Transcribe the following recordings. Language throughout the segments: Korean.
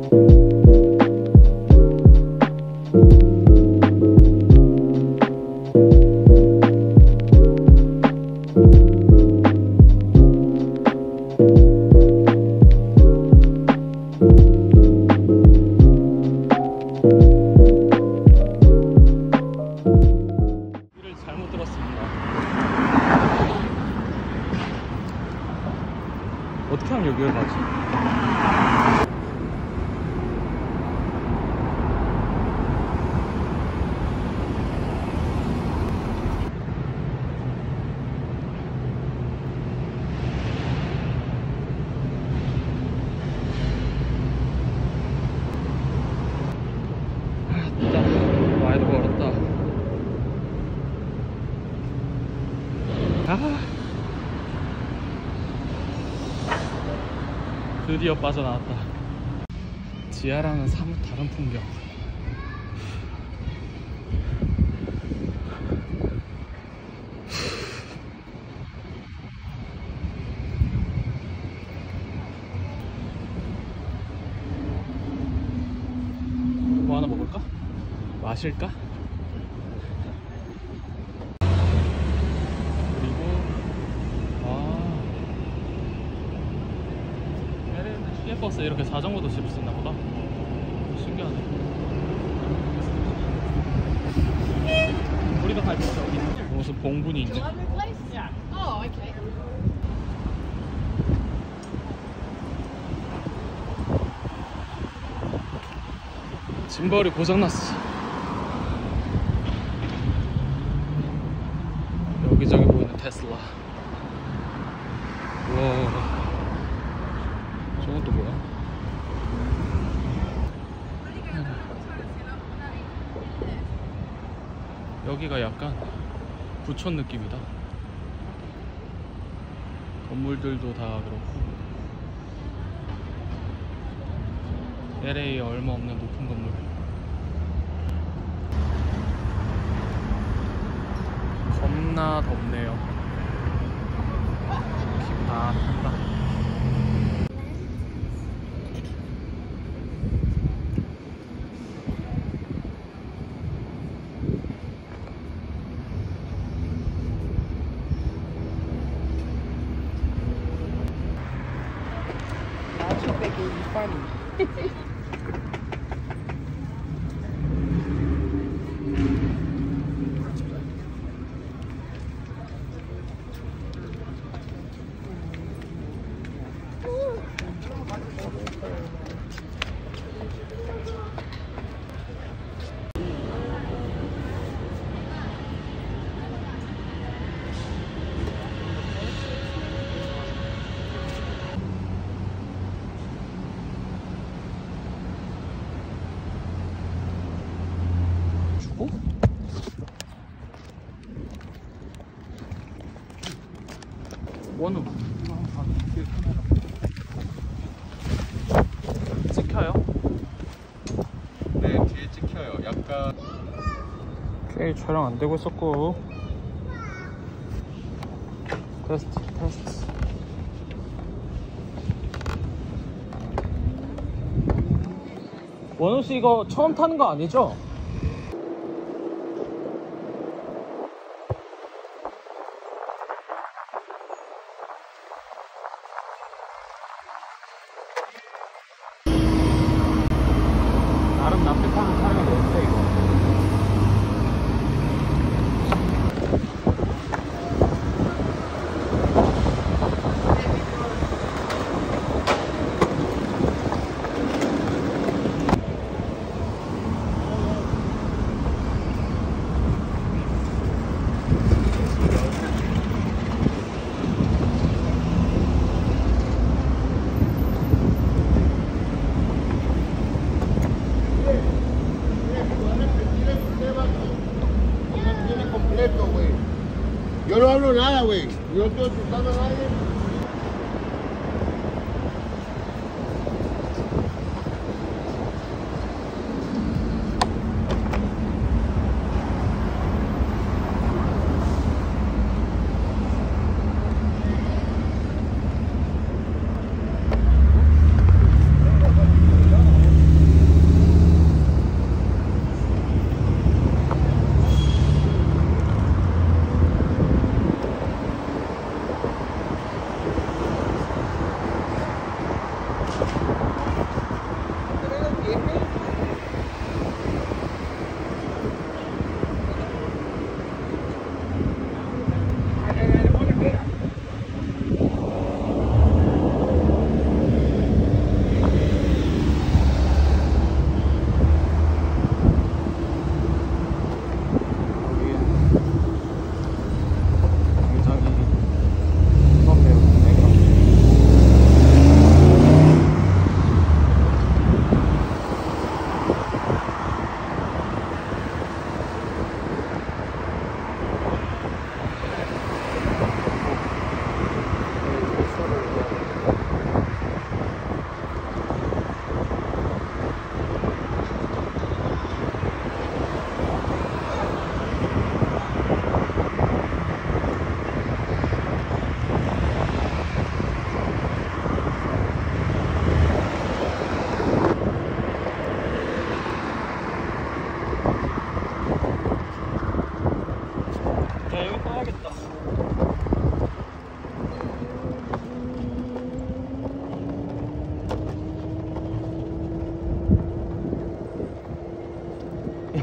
어떻게 하면 여기를 가지? 진짜 많이 너무 어렵다. 드디어 빠져나왔다. 지하랑은 사뭇 다른 풍경. 뭐 하나 먹을까? 마실까? 버스 이렇게 자전거도 실 수 있나 보다. 신기하네. 우리가 갈 곳이 어디 있나? 무슨 봉분이 있네. 짐벌이 고장났어. 여기저기 보이는 테슬라. 우와, 저건 또 뭐야? 여기가 약간 부촌 느낌이다. 건물들도 다 그렇고 LA에 얼마 없는 높은 건물. 겁나 덥네요. 기분 한다. 원우 찍혀요? 네, 뒤에 찍혀요. 약간 오케이, 촬영 안 되고 있었고. 테스트. 원우씨 이거 처음 타는 거 아니죠? 나름 납득하는 촬영이 되는데 이거. Yo no hablo nada, güey. Yo estoy asustando a nadie.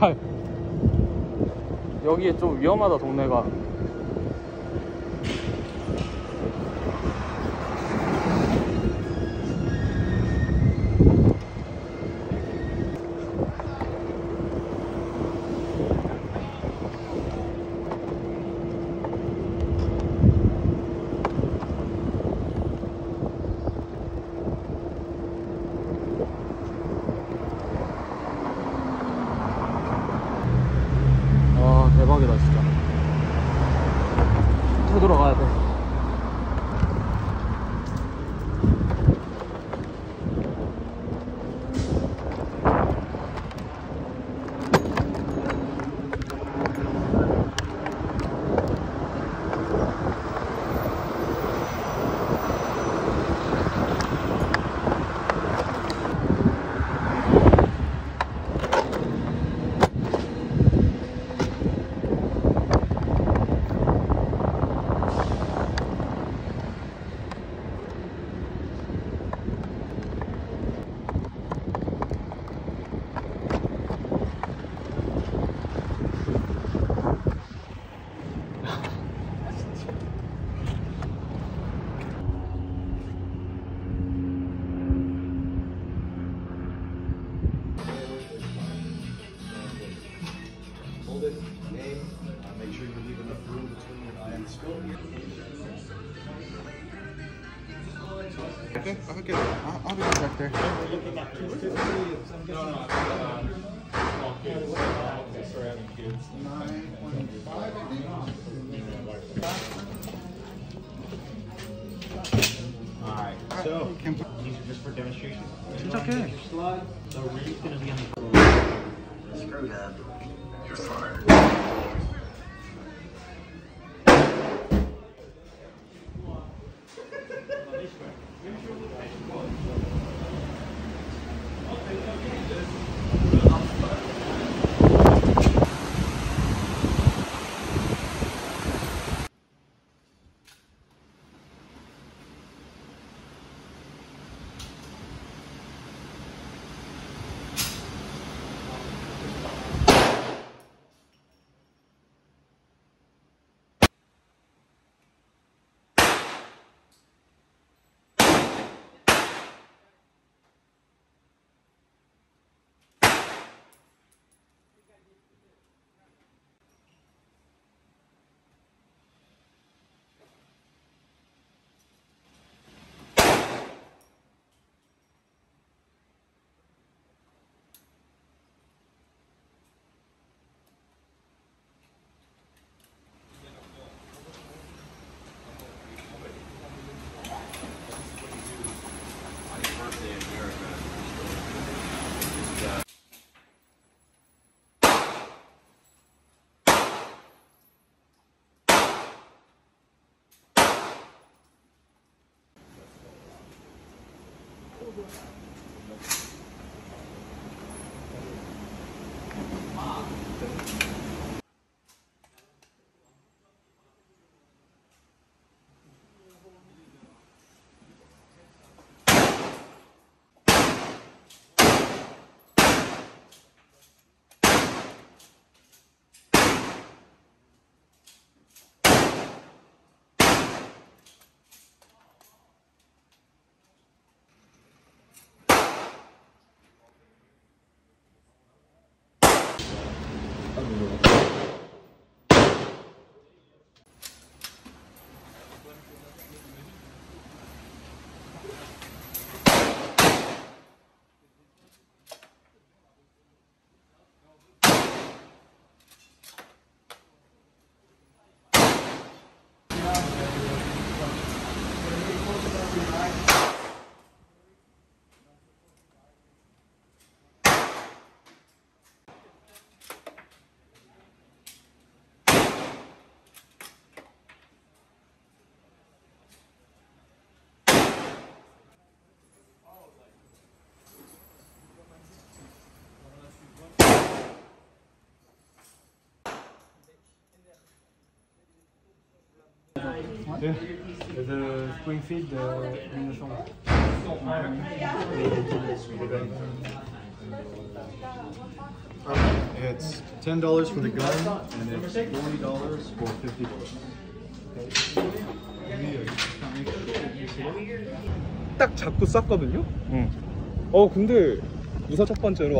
여기에 좀 위험하다 동네가. 와 대박이다 진짜. 되돌아가야 돼. Make sure you leave enough room between your eye and the scope. Okay, I'll be back there. Alright, so these are just for demonstration. 침착해. The read's gonna be on the Screw that. You're fired. The Springfield in the chambre. It's $10 for the gun, and it's $40 for 50 bullets. 딱 잡고 쐈거든요? 응. 근데 무사 첫 번째로